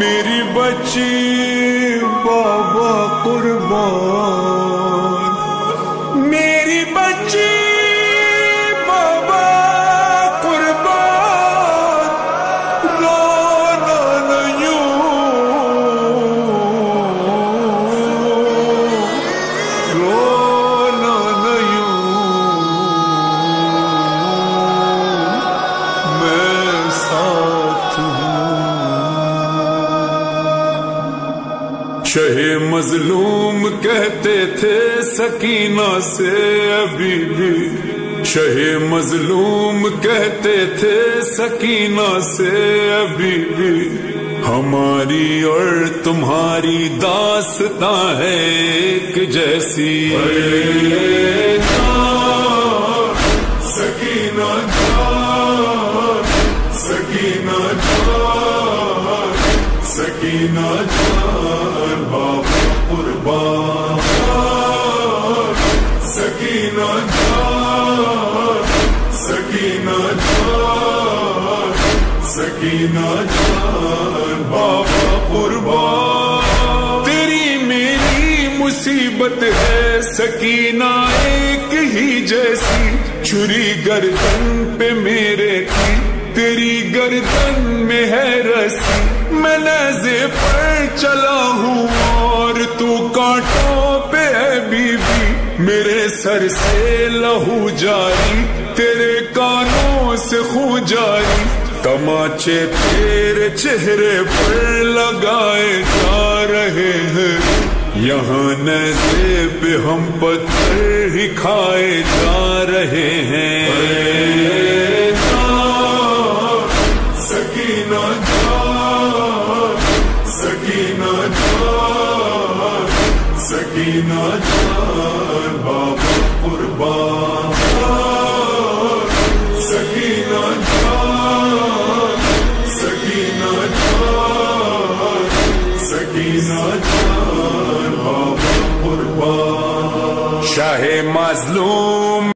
میری بچی بابا قربان، میری بچی بابا قربان، رونا نہ یوں میں ساتھ ہوں۔ شہ مظلوم کہتے تھے سکینہ سے ابھی بھی، شہ مظلوم کہتے تھے سکینہ سے ابھی بھی، ہماری اور تمہاری داستاں ہے ایک جیسی۔ سکینہ جان، سکینہ جان، سکینہ جان بابا قربان، سکینہ جان، سکینہ جان، سکینہ جان بابا قربان۔ تیری میری مصیبت ہے سکینہ ایک ہی جیسی، چھری گردن پہ میرے کی، تیری گردن میں ہے رسی، میں نیزے پر چلا ہوں اور تو کانٹوں پہ ہے بی بی، میرے سر سے لہو جاری، تیرے کانوں سے خون جاری، تماچے تیرے چہرے پر لگائے جا رہے ہیں، یہاں نیزے پہ ہم پتھر ہی کھائے جا رہے ہیں۔ سکینہ جان، سکینہ جان، سکینہ جان بابا قربان، سکینہ جان، سکینہ جان، سکینہ جان بابا قربان۔ شاہ مظلوم